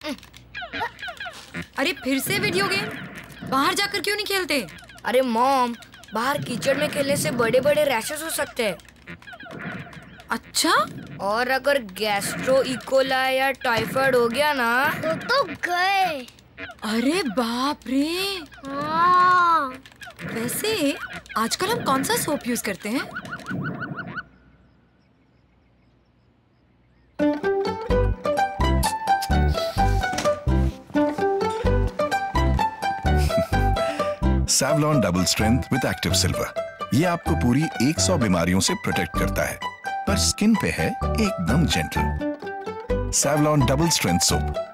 अरे फिर से वीडियो गेम? बाहर जाकर क्यों नहीं खेलते? अरे मॉम, बाहर कीचड़ में खेलने से बड़े बड़े रैशेस हो सकते हैं। अच्छा? और अगर गैस्ट्रो इकोलाई या टाइफाइड हो गया ना तो गए। अरे बाप रे। हाँ। वैसे आजकल हम कौन सा सोप यूज करते हैं? Savlon double strength with active silver. ये आपको पूरी 100 बीमारियों से प्रोटेक्ट करता है, पर स्किन पे है एकदम gentle. Savlon double strength soap.